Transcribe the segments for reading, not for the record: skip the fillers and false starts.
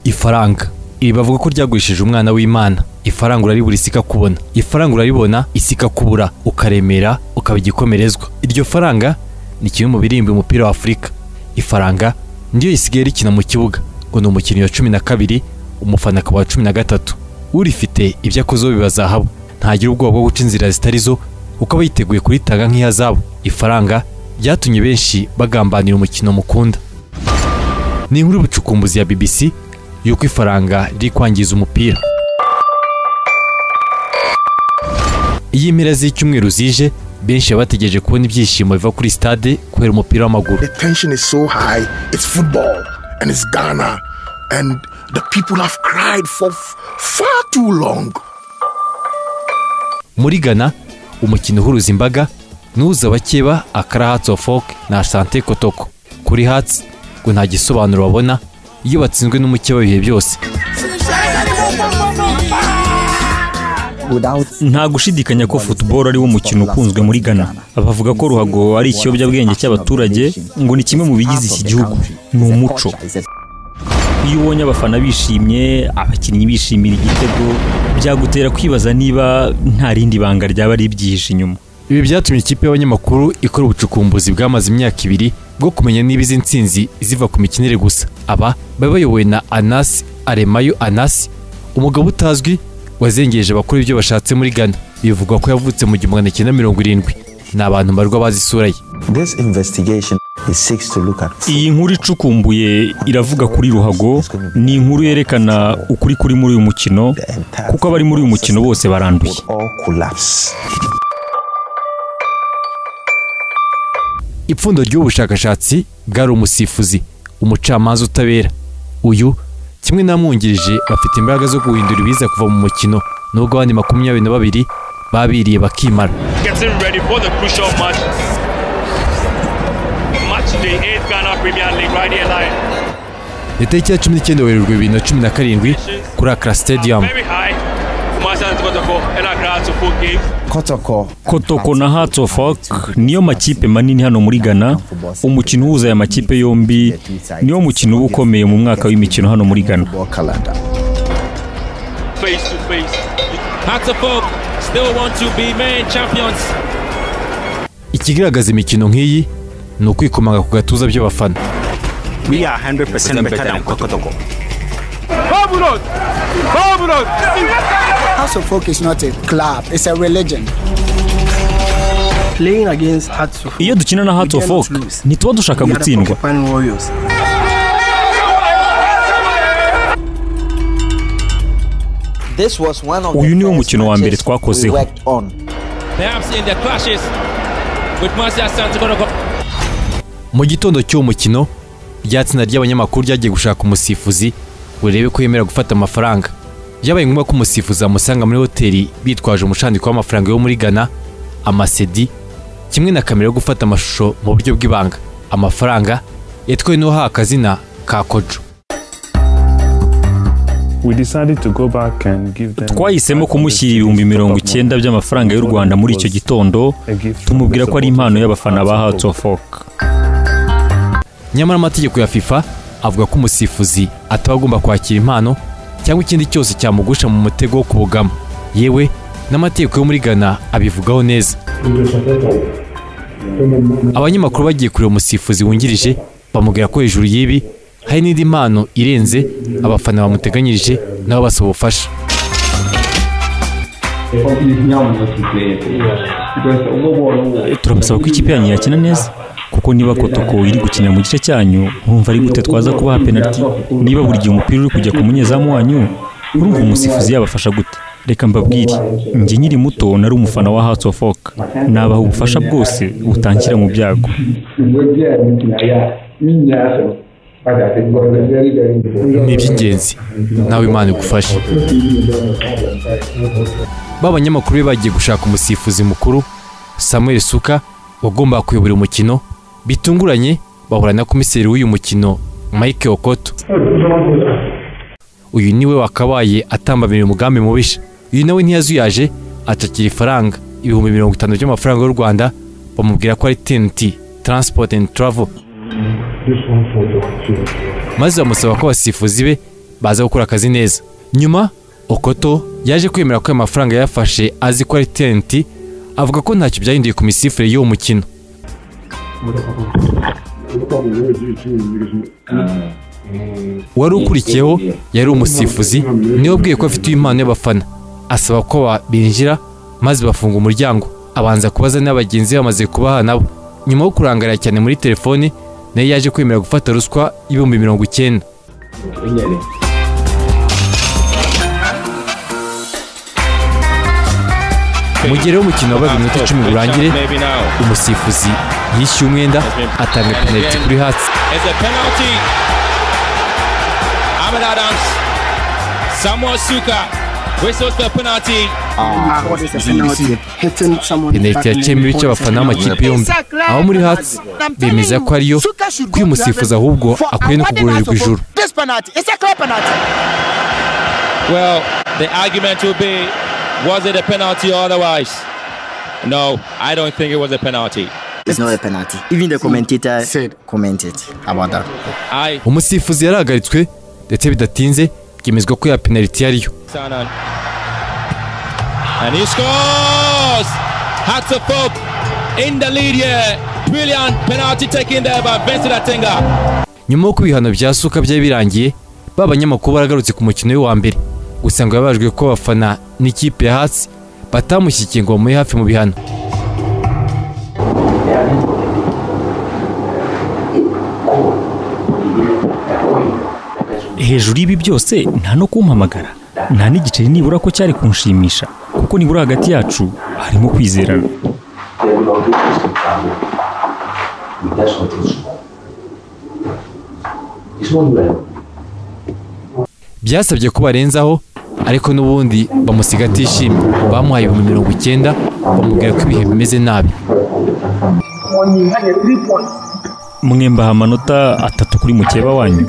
Ifaranga iri bavuga ko ryagurishije umwana w'Imana. Ifaranga uraribura isi ikakubona, ifaranga uraribona isi ikakubura, ukaremera ukaba igikomerezwa. Iryo faranga ni kimwe mu birimba umupira wa Afurika. Ifaranga ndiyo isigaye rikina mu kibuga ngo ni umukinnyi wa 12, umufana akaba wa 13. Urifite ibyo akozeho biba zahabu, ntagira ubwoba bwo guca inzira zitarizo kuko aba yiteguye kuritanga nk'ihazabu. Ifaranga ryatumye benshi bagambanira umukino mukunda. Ni inkuru y'ubucukumbuzi ya BBC yuko ifaranga riri kwangiza umupira. Iyi mpera z'icyumweru zije, benshi bategereje kubona ibyishimo biva kuri stade kubera umupira w'amaguru. The tension is so high. It's football and it's Ghana and the people have cried for far too long. Muri Ghana umukino uhuruza imbaga nuza bakeba Accra Hearts of Oak na Asante Kotoko. Kuri Hearts ngo nta gisobanuro babona iyo batsinzwe n'umukeba bihe byose. Nta gushidikanya ko football ari wo mukino ukunzwe muri Ghana. Abavuga ko ruhago ari ikiyobyabwenge cy'abaturage ngo ni kimwe mu bigize iki gihugu, ni umuco. Iyo ubonye abafana bishimye, abakinnyi bishimira igitego, byagutera kwibaza niba nta rindi banga ryaba ari ibyihishe inyuma. Ibi byatumye ikipe y'abanyamakuru ikora ubucukumbuzi bwamaze imyaka 2 bwo kumenya niba izi nsinzi ziva ku mikinire gusa. Aba bayobowe na Anas Aremayo Anas, umugabo utazwi wazengereje abakuru ibyo bashatse muri Ghana. Bivugwa ko yavutse mu 1970. Ni abantu mbarwa bazi isura ye. This investigation is seeks to look at. Iyi nkuru icukumbuye iravuga kuri ruhago, ni inkuru yerekana ukuri kuri muri uyu mukino kuko abari muri uyu mukino bose baranduye. Ipfundo ry'ubushakashatsi bwari umusifuzi, umucamanza utabera. Uyu kimwe namwungirije bafite imbaraga zo guhindura ibiza kuva mu mukino, nubwo abandi 22 babiriye bakimara. Itariki ya 19 Werurwe 2017 kuri Accra Stadium. Kotoko na Hearts of Oak niyo makipe manini hano muri Ghana. Umukino uhuza aya makipe yombi niyo mukino uba ukomeye mu mwaka w'imikino hano muri Ghana. Ikigaragaza imikino nk'iyi ni ukwikomanga ku gatuza by'abafana. We are 100% better than Kotoko. Hearts of Oak is not a club, it's a religion. Playing against Hearts of Oak. Iyo dukina na Hearts of Oak ntituba dushaka gutsindwa. Uyu niwo mukino wa mbere twakozeho. Mu gitondo cy'uwo mukino ryatsinda ry'abanyamakuru ryagiye gushaka umusifuzi urebe ko yemera gufata amafaranga. Byabaye ngombwa ko umusifuzi amusanga muri hoteli bitwaje umushandiko w'amafaranga yo muri Ghana, amasedi, kimwe na kamera yo gufata amashusho mu buryo bw'ibanga. Amafaranga yatwaye n'uwahawe akazina ka Kojo. Twahisemo kumushyira 90,000 by'amafaranga y'u Rwanda muri icyo gitondo, tumubwira ko ari impano y'abafana ba Hearts of Oak. Nyamara amategeko ya FIFA avuga ko umusifuzi ataba agomba kwakira impano cyangwa ikindi cyose cyamugusha mu mutego wo kubugama. Yewe n'amategeko yo muri Ghana abivugaho neza. Abanyamakuru bagiye kureba umusifuzi wungirije bamubwira ko hejuru y'ibi hari n'indi mpano irenze abafana bamuteganyirije nabo basaba ubufasha. Turabasaba ko ikipe yanyu yakina neza, kuko niba Kotoko iri gukina mu gice cyanyu mwumva ari gute twaza kubaha penalty. Niba buri gihe umupira uri kujya ku munyezamu wanyu, urumva umusifuzi yabafasha gute? Reka mbabwire, njye nyiri muto nari umufana wa Hearts of Oak, nabaha ubufasha bwose butankira mu byago. Ni iby'ingenzi nawe Imana igufashe. B'abanyamakuru be bagiye gushaka umusifuzi mukuru Samuel Suka wagomba kuyobora umukino. Bitunguranye bahura na komiseri w'uyu mukino Mike Okoto. Uyu niwe wakabaye atambamira umugambi mubisha. Uyu nawe ntiyazuyaje atakira ifaranga 50,000 by'amafaranga y'u Rwanda, bamubwira ko ari TNT Transport and Travel. Maze bamusaba ko abasifuzi be baza gukora akazi neza. Nyuma Okoto yaje kwemera ko amafaranga yafashe azi ko ari talent, avuga ko ntacyo byahinduye ku misifure y'uwo mukino. Wari ukurikiyeho yari umusifuzi niwe ubwiye ko afite impano y'abafana, asaba ko binjira maze bafunga umuryango, abanza kubaza n'abagenzi bamaze kubaha nabo. Nyuma yo kurangarira cyane muri telefone nayo yaje kwemera gufata ruswa y'ibihumbi 90. Umugero w'umukino wabaga iminota 10 urangire, umusifuzi yishyuye umwenda atanga penalty kuri Hearts. Ahmed Adams, Samuel Suka, whistles the penalty. Penalty yaciye mu bice abafana b'amakipe yombi, aho muri Hearts bemeza ko ariyo ko uyu musifuzi ahubwo akwiye no kugororerwa ijuru. Well, the argument will be, was it a penalty or otherwise? No, I don't think it was a penalty. It's not a penalty. Even the commentator commented about that. Umusifuzi yarahagaritswe ndetse bidatinze byemezwa ko ya penalty yariyo. And he scores! Hearts of Hope in the lead here. Brilliant penalty taken there by Vincent Atenga. Nyuma yo kubihano bya Suka byari birangiye, babanyamakuru baragarutse ku mukino we wa mbere. Gusa ngo yabajwe ko abafana n'ikipe ya Hearts batamushyikiye ngo bamuhe hafi mu bihano. Hejuru y'ibi byose nta no kumpamagara, nta n'igiceri nibura ko cyari kunshimisha, kuko nibura hagati yacu harimo kwizerana. Byasabye ko barenzaho, ariko n'ubundi bamusiga atishimye. Bamuhaye 90 bamubwira ko ibihe bimeze nabi. Mwembaha amanota 3 kuri mukeba wanyu.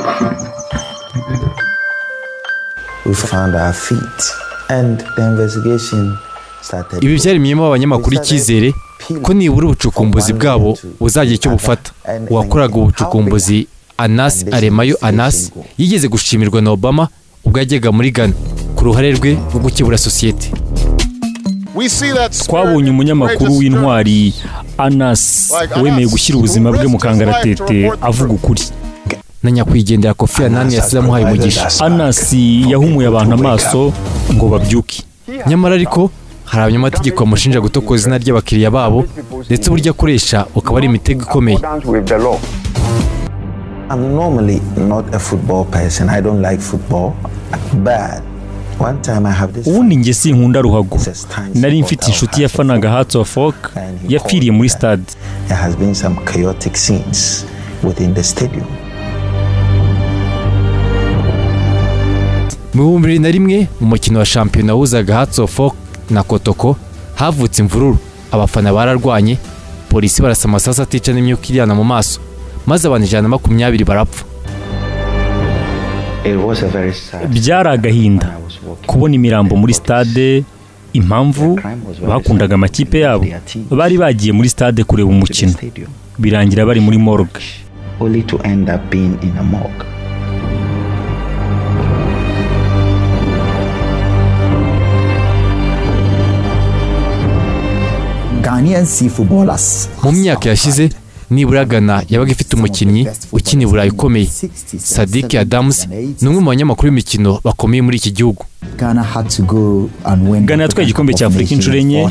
We found our feet and the investigation started. Ibi byari myemo abanyamakuru icyizere ko nibura ubucukumbuzi bwabo buzagira icyo bufata. Uwakoraga ubucukumbuzi Anas Aremayo Anas yigeze gushimirwa na Obama ubwo yajyaga muri Ghana ku ruhare rwe rwo gukebura sosiyete. Twabonye umunyamakuru w'intwari Anas wemeye gushyira ubuzima bwe mu kangaratete avuga ukuri. Na nyakwigendera Kofi Annan yasize amuhaye umugisha. Anas yahumuye abantu amaso ngo babyuke. Nyamara ariko hari abanyamategeko bamushinja gutokoza izina ry'abakiriya babo ndetse burya akoresha ukaba ari imitego ikomeye. I'm normally not a football person. I don't like football. But one time I have this. Ubundi nge sinkunda ruhago. Nari mfite inshuti yafanaga Hearts of Oak yapfiriye muri stade. There has been some chaotic scenes within the stadium. Mu 2001 mu mukino wa shampiyona wuzaga Hearts of Oak na Kotoko havutse imvururu. Abafana bararwanye, polisi barasa amasasu atica n'imyuka iryana mu maso, maze abantu 120 barapfa. Byari agahinda kubona imirambo muri stade. Impamvu bakundaga amakipe yabo, bari bagiye muri stade kureba umukino, birangira bari muri morgue. Only to end up being in a morgue. Ghanaian sea footballers. Mu myaka yashize nibura Ghana yabaga ifite umukinnyi ukina Burayi ukomeye. Sadiq Adams ni umwe mu banyamakuru b'imikino bakomeye muri iki gihugu. Ghana yatwaye igikombe cya Afurika inshuro enye.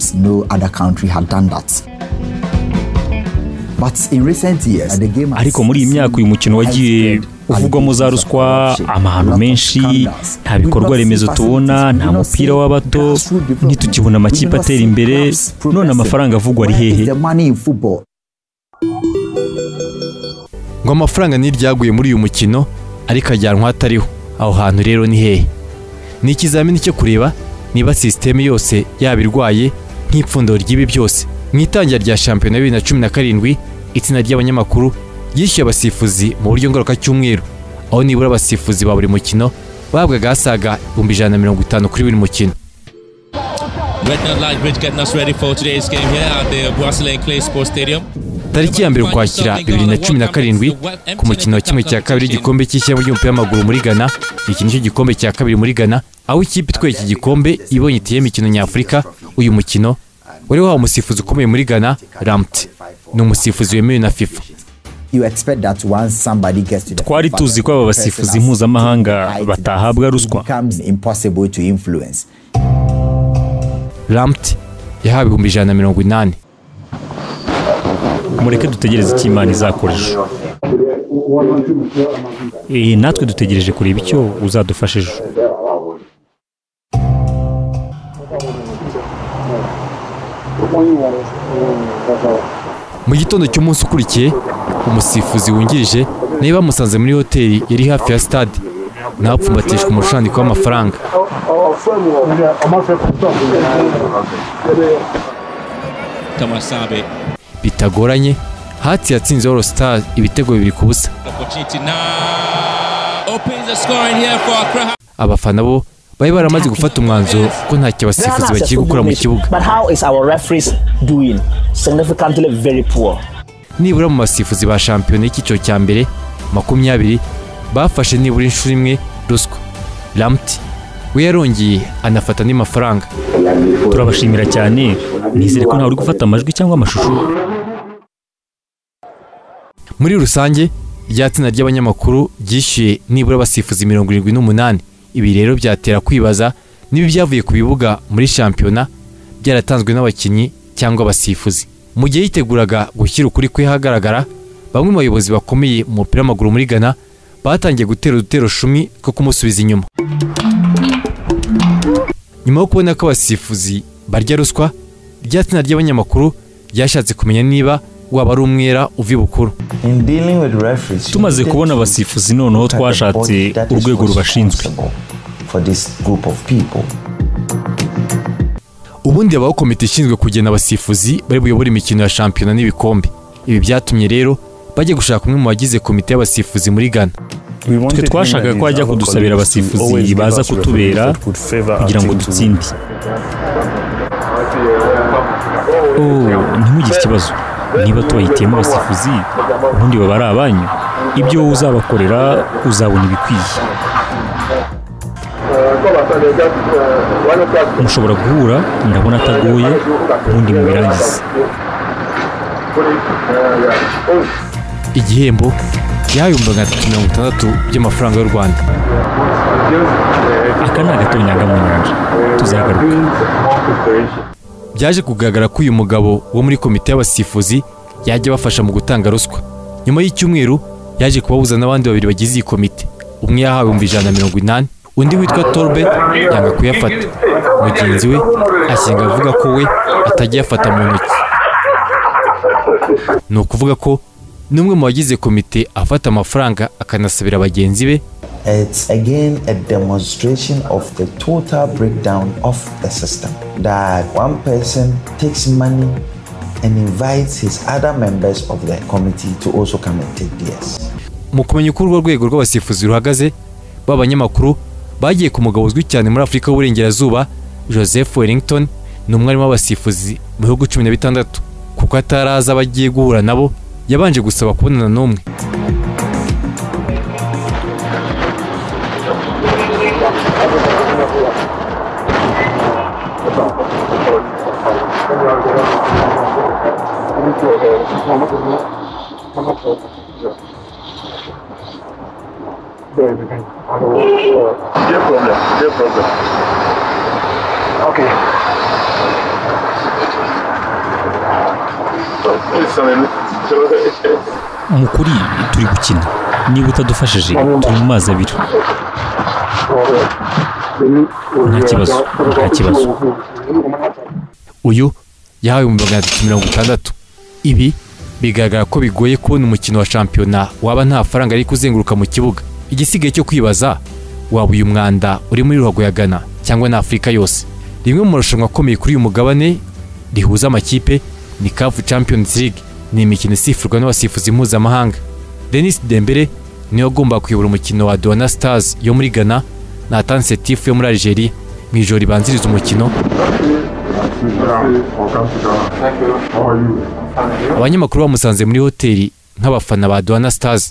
Ariko muri iyi myaka uyu mukino wagiye uvugwamo za ruswa, amahano menshi, nta bikorwa remezo tubona, nta mupira w'abato, ntitukibona amakipe atera imbere, none amafaranga avugwa ari hehe? Ngo amafaranga niryaguye muri uyu mukino ariko ajyanwa atariho. Aho hantu rero ni hehe? Ni ikizamini cyo kureba niba system yose yabirwaye nk'ipfundo ry'ibi byose. Mu itangira rya shampiyona 2017 itsinda ry'abanyamakuru yishyuye abasifuzi mu buryo ngaruka cyumweru, aho nibura abasifuzi ba buri mukino babwaga asaga 150 kuri buri mukino. tariki ya mbere Ukwakira 2017 ku mukino wa kimwe cya kabiri igikombe cy'ishyamba ry'umupira w'amaguru muri Ghana. Iki nicyo gikombe cya kabiri muri Ghana, aho ikipe itwaye iki gikombe ibonye iteye imikino nyafurika. Uyu mukino wari wahawe umusifuzi ukomeye muri Ghana, Lamptey. Ni umusifuzi wemewe na FIFA. Twari tuzi ko aba basifuzi mpuzamahanga batahabwa ruswa. Lamptey yahawe 180. Mureke dutegereze icyo Imana izakoresha. Natwe dutegereje kureba icyo uzadufasha ejo. Mu gitondo cy'umunsi ukurikiye, umusifuzi wungirije nawe bamusanze muri hoteli yari hafi ya stade, napfumbatishwa umushandiko w'amafaranga. Bitagoranye, Hati yatsinze All Stars ibitego 2-0. Abafana bo bari baramaze gufata umwanzuro ko ntacyo abasifuzi bagiye gukora mu kibuga. Nibura mu basifuzi ba shampiyona y'icyiciro cya mbere 20 bafashe nibura inshuro imwe ruswa. Lamptey we yarongeye anafata andi mafaranga. Turabashimira cyane, nizere ko ntawe uri gufata amajwi cyangwa amashusho. Muri rusange ryatsinda ry'abanyamakuru ryishyuye nibura abasifuzi 78. Ibi rero byatera kwibaza niba byavuye ku bibuga muri shampiyona byaratanzwe n'abakinnyi cyangwa abasifuzi. Mu gihe yiteguraga gushyira ukuri kwe hagaragara, bamwe mu bayobozi bakomeye mu mupira w'amaguru muri Ghana batangiye gutera udutero shumi two kumusubiza inyuma. Nyuma yo kubona ko abasifuzi barya ruswa, ryatsinda ry'abanyamakuru ryashatse kumenya niba waba ari umwera uvi bukuru. Tumaze kubona abasifuzi noneho twashatse urwego rubashinzwe. Ubundi habaho komite ishinzwe kugena abasifuzi bari buyobora imikino ya shampiyona n'ibikombe. Ibi byatumye rero bajya gushaka umwe mu bagize komite y'abasifuzi muri Ghana. Twe twashakaga ko ajya kudusabira abasifuzi baza kutubera kugira ngo dutsinde. Ntimugire ikibazo, niba tubahitiyemo abasifuzi ubundi baba ari abanyu, ibyo uzabakorera uzabona ibikwiye. Mushobora guhura, ndabona atagoye, ubundi mubirangize. Igihembo yahawe 360 by'amafaranga y'u Rwanda. Aka ni agatonyanga mu nyanja, tuzagaruka. Byaje kugaragara ko uyu mugabo wo muri komite y'abasifuzi yajya bafasha mu gutanga ruswa. Nyuma y'icyumweru yaje kubabuza n'abandi babiri bagize iyi komite. Umwe yahawe 180, undi witwa Torbet yanga kuyafata. Mugenzi we ashinga avuga ko we atajya yafata mu ntoki. Ni ukuvuga ko n'umwe mu bagize komite afata amafaranga akanasabira bagenzi be. It's again a demonstration of the total breakdown of the system, that one person takes money and invites his other members of the committee to also come and take theirs. Mu kumenya uko urwo rwego rw'abasifuzi ruhagaze, b'abanyamakuru bagiye ku mugabo uzwi cyane muri Afurika y'Uburengerazuba, Joseph Wellington. Ni umwarimu w'abasifuzi mu bihugu 16. Kuko ataraza abagiye guhura nabo, yabanje gusaba kubonana n'umwe. Okay. Mukuri turi gukina, niba utadufashije turi mu mazi abiri. Nta kibazo. Uyu yahawe 360. Ibi bigaragara ko bigoye kubona umukino wa shampiyona waba nta faranga ari kuzenguruka mu kibuga. Igisigaye cyo kwibaza, waba uyu mwanda uri muri ruhago ya Ghana cyangwa na Afurika yose. Rimwe mu marushanwa akomeye kuri uyu mugabane rihuza amakipe ni CAF Champions League. Ni imikino isifurwa n'abasifuzi mpuzamahanga. Denis Dembele niwe agomba kuyobora umukino wa Douala Stars yo muri Ghana na Tan Setif yo muri Algeria mu ijoro ribanziriza umukino. abanyamakuru bamusanze muri hoteli nk'abafana ba Douala Stars.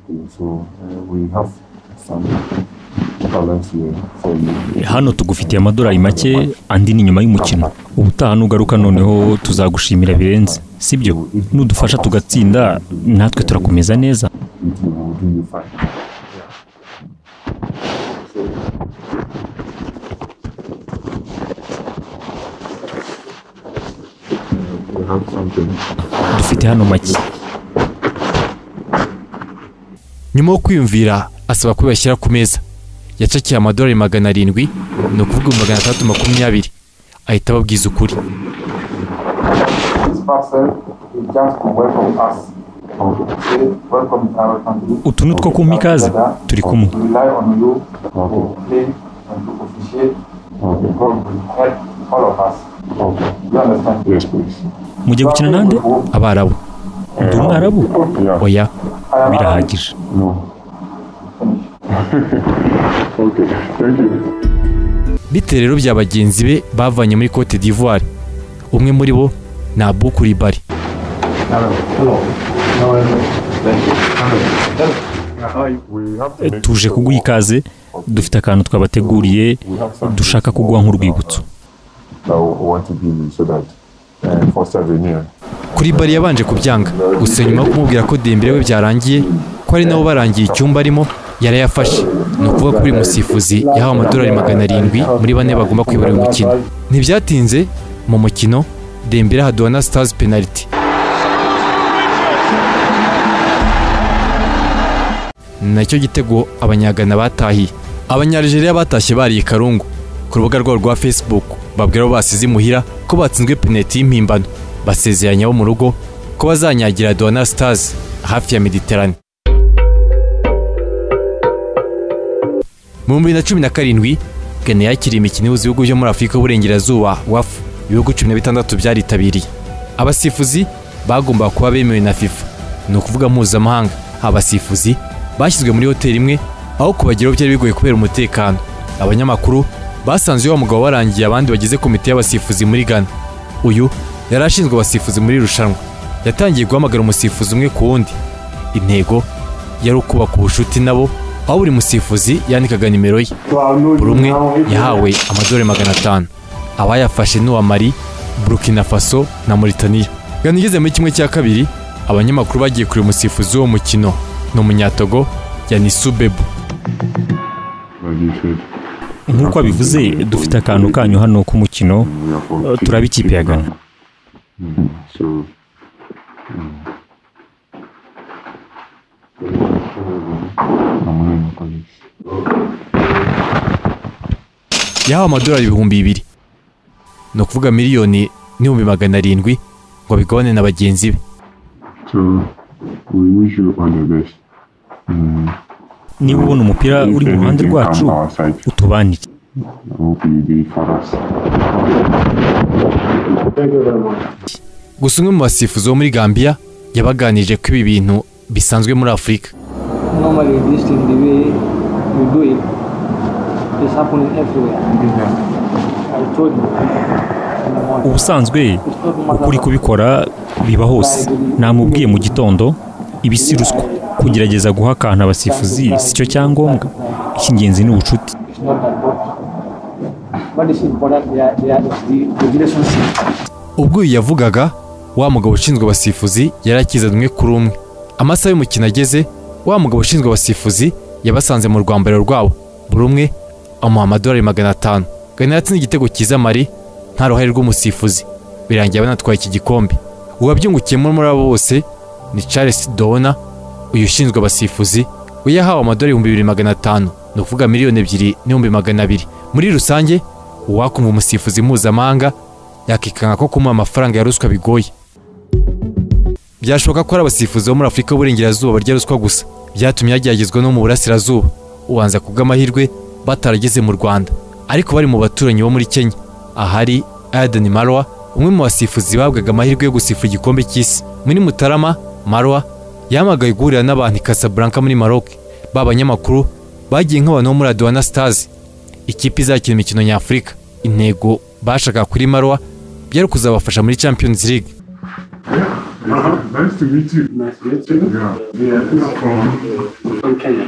Hano tugufitiye amadolari make andi ni nyuma y'umukino. Ubutaha nugaruka noneho tuzagushimira birenze, sibyo? Nudufasha tugatsinda natwe turakomeza neza. Dufite hano make. Nyuma yo kwiyumvira asaba ko bashyira ku meza, yacakiye amadolari 700, ni ukuvuga 320, ahita ababwiza ukuri. Utu nutwo kumpa ikaze turi kumwe. Mujye gukina nande? Abarabu. Ndi Umwarabu? Oya. Birahagije. Bite rero bya bagenzi be bavanye muri Cote d'Ivoire. Umwe muri bo ni Abou Coulibaly. Tuje kuguha ikaze, dufite akantu twabateguriye dushaka kuguha nk'urwibutso. Coulibaly yabanje kubyanga, gusa nyuma yo kumubwira ko Dembele we byarangiye, ko ari nabo barangiye icyumba arimo, yarayafashe. Ni ukuvuga ko buri musifuzi yahawe amadolari 700 muri bane bagomba kwibarira umukino. Ntibyatinze mu mukino, Dembele aha Douala Stars penalty. Nacyo gitego abanyagana batahiye. Abanyalgeria batashye bari Karungu. Ku rubuga rwabo rwa Facebook babwira abo basize imuhira ko batsinzwe penalty y'impimbano. Basezeranya bo mu rugo ko bazanyagira Douala Stars hafi ya Mediterane. Mu 2017 Ghana yakiriye imikino y'ibihugu byo muri Afurika y'Uburengerazuba WAF, ibihugu 16 byaritabiriye. Abasifuzi bagomba kuba bemewe na FIFA, ni ukuvuga mpuzamahanga. Abasifuzi bashyizwe muri hoteli imwe, aho kubageraho byari bigoye kubera umutekano. Abanyamakuru basanze uwo mugabo warangiye abandi bagize komite y'abasifuzi muri Ghana. Uyu yari ashinzwe abasifuzi muri rushanwa. Yatangiye guhamagara umusifuzi umwe ku wundi. Intego yari ukubaka ubucuti nabo, aho buri musifuzi yandikaga nimero ye. Buri umwe yahawe amadolari 500. Abayafashe n'uwa Mali, Burkina Faso na Mauritania. Ghana igeze muri kimwe cya kabiri, abanyamakuru bagiye kuri umusifuzi wo mukino no Munyatogo Yanissou Bebou. Nk'uko abivuze, dufite akantu kanyu hano ku mukino, turaba ikipe ya Ghana. Yahawe amadolari 200,000, ni ukuvuga miliyoni n'ibihumbi 700, ngo bigabane na bagenzi be. Niba ubona umupira uri mu ruhande rwacu, utubanire. Gusa umwe mu basifuzi bo muri Gambia yabaganije ko ibi bintu bisanzwe muri Afurika. Ubusanzwe ukuri kubikora biba hose. Namubwiye mu gitondo, ibisi ruswa, kugerageza guha akantu abasifuzi si cyo cyangombwa. Icy'ingenzi ni ubucuti. Ubwo uyu yavugaga, wa mugabo ushinzwe abasifuzi yarakizanwe kuri umwe. Amasaha y'umukino ageze, wa mugabo ushinzwe abasifuzi yabasanze mu rwambaro rwabo. Buri umwe amuha amadolari 500. Ghana yatsinze igitego cyiza Mali, nta ruhare rw'umusifuzi. Birangiye banatwaye iki gikombe. Uwabyungukiyemo muri abo bose ni Charles Doona, uyu ushinzwe abasifuzi, we yahawe amadolari 2500, ni ukuvuga miliyoni 2,200,000. Muri rusange, uwakumva umusifuzi mpuzamahanga yakikanga ko kumuha amafaranga ya ruswa bigoye. Byashoboka ko ari abasifuzi bo muri Afurika y'Uburengerazuba barya ruswa gusa. Byatumye yageragezwa no mu Burasirazuba. Ubanza kubw'amahirwe batarageze mu Rwanda, ariko bari mu baturanyi bo muri Kenya, ahari Aden Marwa, umwe mu basifuzi babwaga amahirwe yo gusifura igikombe cy'isi. Muri Mutarama, Marwa yamagaye guhurira n'abantu i Casablanca muri Maroc. B'abanyamakuru bagiye nk'abantu bo muri Douala Stars, ikipe izakina imikino nyafurika. Intego bashaka kuri Marwa byari kuzabafasha muri Champions League. Nice to meet you. Nice to meet you. From Kenya.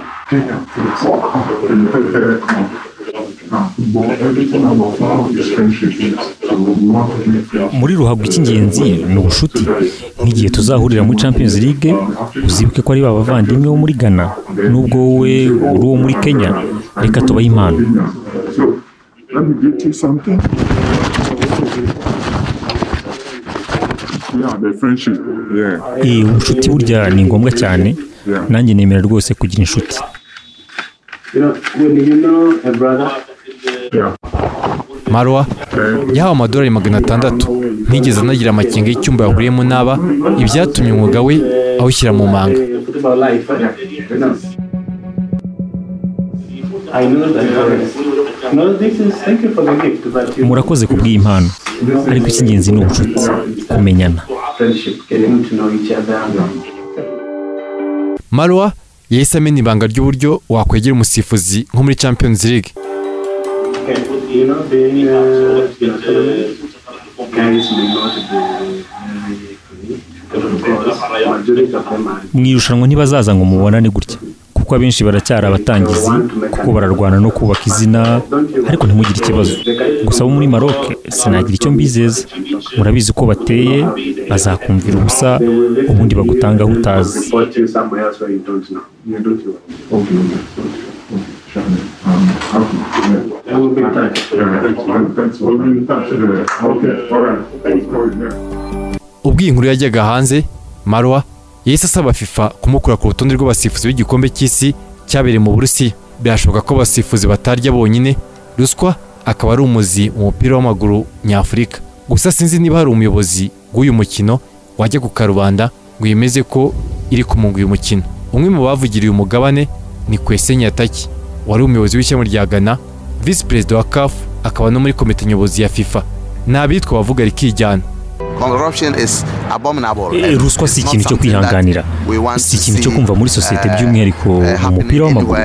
Muri ruhago icy'ingenzi ni ubushuti. Nk'igihe tuzahurira muri Champions League, uzibuke ko ari bavandimwe bo muri Ghana nubwo wowe uri uwo muri Kenya. Reka tubahe impano. Ubushuti burya ni ngombwa cyane. Nanjye nemera rwose kugira inshuti. Marwa yahawe amadolari 600. Ntigeze anagira amakenga y'icyumba yahuriyemo n'aba, ibyatumye umwuga we awushyira mu manga. Murakoze kubw'iyi impano, ariko icy'ingenzi ni ubucuti, kumenyana. Marwa yahise amenya ibanga ry'uburyo wakwegera umusifuzi nko muri Champions League. Mu irushanwa ntibazaza ngo mubonane gutya, kuko abenshi baracyari abatangizi, kuko bararwana no kubaka izina, ariko ntimugire ikibazo. Gusa bo muri Maroc sinagira icyo mbizeza. Murabizi uko bateye, bazakumvira ubusa ubundi bagutangaho utazi. Ubwo iyi nkuru yajyaga hanze, Marwa yahise asaba FIFA kumukura ku rutonde rw'abasifuzi b'igikombe cy'isi cyabereye mu Burusiya. Birashoboka ko abasifuzi batarya bonyine, ruswa akaba ari umuzi mu mupira w'amaguru nyafurika. Gusa sinzi niba hari umuyobozi w'uyu mukino wajya ku karubanda ngo yemeze ko iri kumunga uyu mukino. Umwe mu bavugiriye umugabane ni Kwesi Nyataki, wari umuyobozi w'ishyamba rya Ghana, Vice President wa CAF, akaba no muri komite nyobozi ya FIFA. Nabitwa bavuga rikijyana. Ruswa si ikintu cyo kwihanganira, si ikintu cyo kumva muri sosiyete by'umwihariko mu mupira w'amaguru.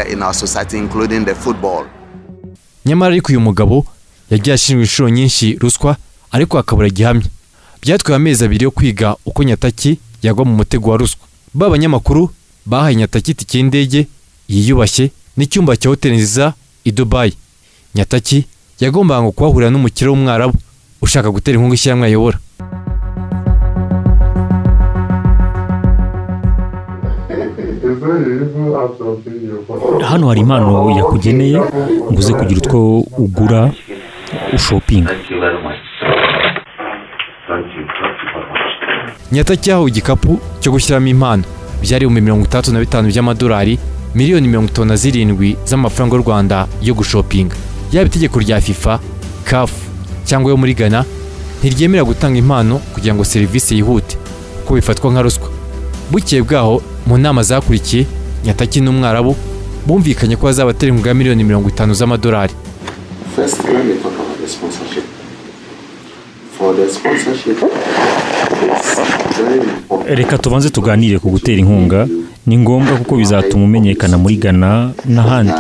Nyamara ariko uyu mugabo yagiye ashinjwa inshuro nyinshi ruswa, ariko akabura gihamya. Byatwaye amezi 2 yo kwiga uko Nyataki yagwa mu mutego wa ruswa. Abanyamakuru bahaye Nyataki itike y'indege yiyubashye n'icyumba cya hoteli nziza i Dubai. Nyataki yagombaga ngo kuhahurira n'umukire w'umwarabu ushaka gutera inkunga ishyirahamwe ayobora. Hano hari impano yakugeneye ngo uze kugira utwo ugura ushopinga. Nyataki yahawe igikapu cyo gushyiramo impano. Byari 35 by'amadolari, miliyoni 57 z'amafaranga y'u Rwanda yo gushopinga. Yaba itegeko rya FIFA, CAF cyangwa yo muri Ghana ntiryemera gutanga impano kugira ngo serivisi yihute, kuko bifatwa nka ruswa. Bukeye bwaho mu nama zakurikiye, Nyataki n'umwarabu bumvikanye ko azabatera inkunga miliyoni 50 z'amadolari. Reka tubanze tuganire ku gutera inkunga. Ni ngombwa kuko bizatuma umenyekana muri Ghana n'ahandi.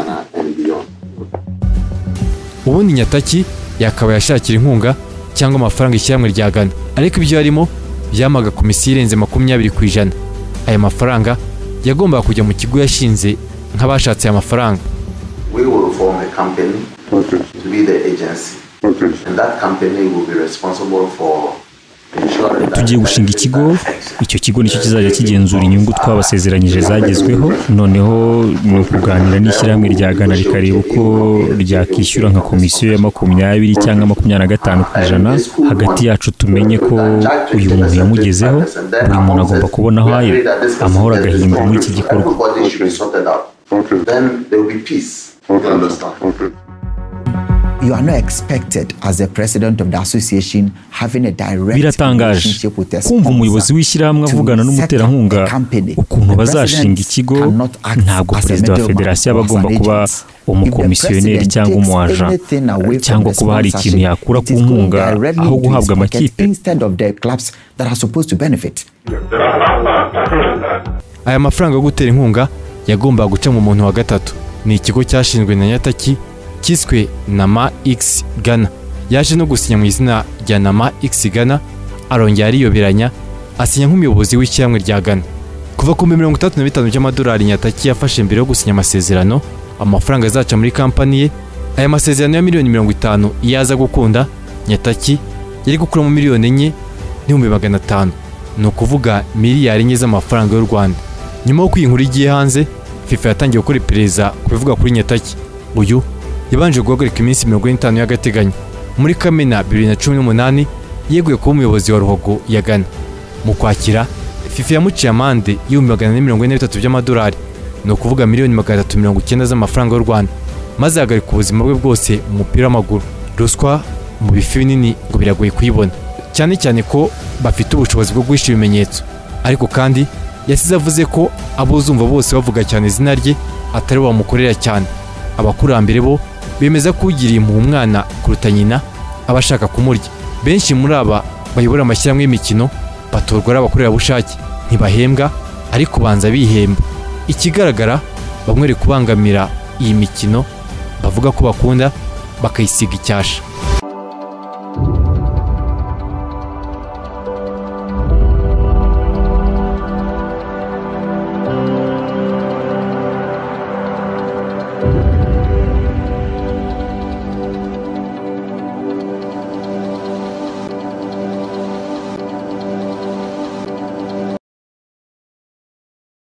Ubundi Nyataki yakaba yashakira inkunga cyangwa amafaranga ishyirahamwe rya Ghana, ariko ibyo yarimo byamaga komisiyo irenze 20%. Aya mafaranga yagombaga kujya mu kigo yashinze nk'abashatse aya mafaranga. We will form a company to be the agency. And that company will be responsible for tugiye gushinga ikigo. Icyo kigo nicyo kizajya kigenzura inyungu twabasezeranyije zagezweho. Noneho ni ukuganira n'ishyirahamwe rya Ghana rikareba uko ryakishyura nka komisiyo ya 20 cyangwa 25% hagati yacu. Tumenye ko uyu muntu yamugezeho, buri muntu agomba kubona aho ayo amahoro agahimba muri iki gikorwa. You are not expected as the president of the association having a direct relationship with the kumva umuyobozi w'ishyirahamwe avugana n'umuterankunga ukuntu bazashinga ikigo. Ntabwo perezida wa federasiyo aba agomba kuba umukomisiyoneri cyangwa umuaja, cyangwa kuba hari ikintu yakura ku nkunga aho guhabwa amakipe. Aya mafaranga yo gutera inkunga yagombaga guca mu muntu wa gatatu. Ni ikigo cyashinzwe na Nyataki kiswe Nama X Ghana. yaje no gusinya mu izina rya Nama X Ghana, arongera ariyoberanya asinya nk'umuyobozi w'ishyirahamwe rya Ghana. Kuva ku 35 by'amadolari Nyataki yafashe mbere yo gusinya amasezerano, amafaranga azaca muri kampani ye, aya masezerano ya miliyoni 50 yaza gukunda, Nyataki yari gukura mu miliyoni 4,500,000, ni ukuvuga miliyari 4 z'amafaranga y'u Rwanda. Nyuma yo kwinkura igiye hanze, FIFA yatangiye gukora iperereza ku bivuga kuri Nyataki. Uyu yabanje guhagarika iminsi 50 y'agateganyo. Muri Kamena 2018 yeguye kuba umuyobozi wa Ruhogo ya Ghana. Mu Kwakira, FIFA yamuciye amande $443 by'amadolari, ni ukuvuga miliyoni 390 z'amafaranga y'u Rwanda, maze ahagarika ubuzima bwe bwose mu mupira w'amaguru. Ruswa mu bifi binini ngo biragoye kuyibona, cyane cyane ko bafite ubushobozi bwo guhisha ibimenyetso. Ariko kandi yasize avuze ko abuzumva bose bavuga cyane izina rye atari bamukorera cyane. Abakurambere bo bemeza ko ugiriye impuhwe umwana kuruta nyina abashaka kumurya. Benshi muri aba bayobora amashyirahamwe y'imikino batorwa ari abakorerabushake, ntibahembwa ariko banza bihemba. Ikigaragara bamwe ari kubangamira iyi mikino bavuga ko bakunda bakayisiga icyasha.